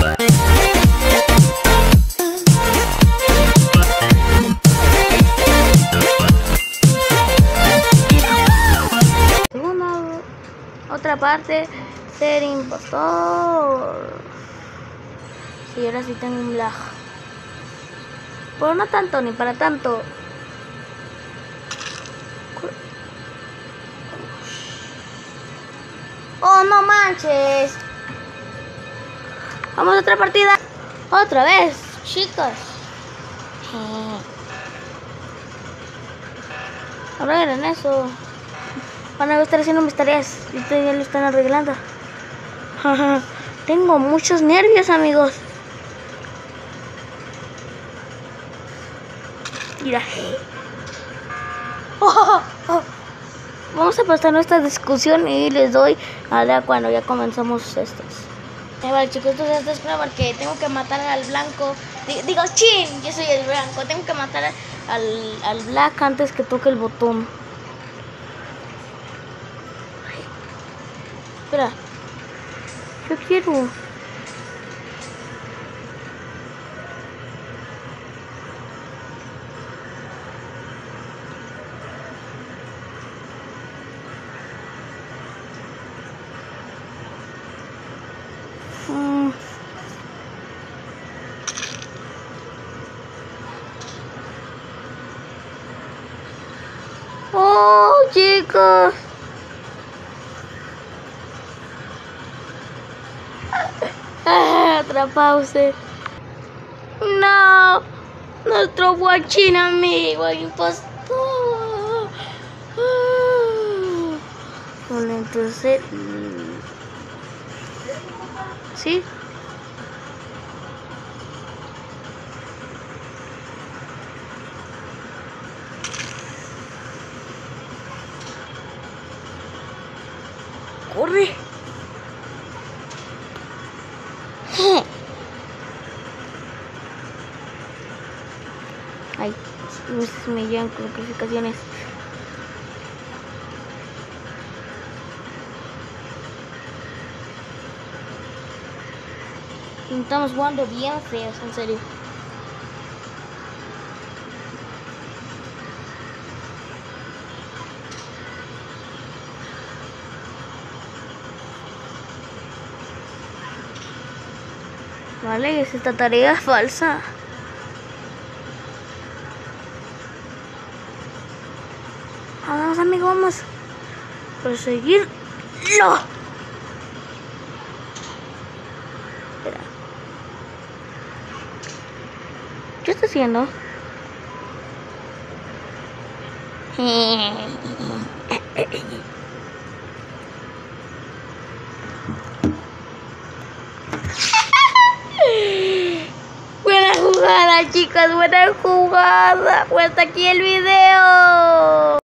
Segundo, otra parte, ser impostor. Y ahora sí tengo un lag. Pero no tanto, ni para tanto. ¡Oh, no manches! Vamos a otra partida. Otra vez, chicos. Ahora en eso. Van a estar haciendo mis tareas. Y ustedes ya lo están arreglando. Tengo muchos nervios, amigos. Mira. Vamos a pasar nuestra discusión y les doy a la cuando ya comenzamos estos. Vale, chicos, entonces esto es prueba porque tengo que matar al blanco. Digo, chin, yo soy el blanco. Tengo que matar al black antes que toque el botón. Ay. Espera. Yo quiero. Oh, chicos. Atrapause. No. Nuestro guachín amigo impostor. Bueno, entonces. ¿Sí? Corre. Ay, me llevan con clasificaciones. Estamos jugando bien feos, en serio. Vale, es esta tarea falsa. Vamos, amigo, vamos. Perseguirlo. Espera. ¿Qué está haciendo? Buena jugada, chicas, buena jugada. Pues hasta aquí el video.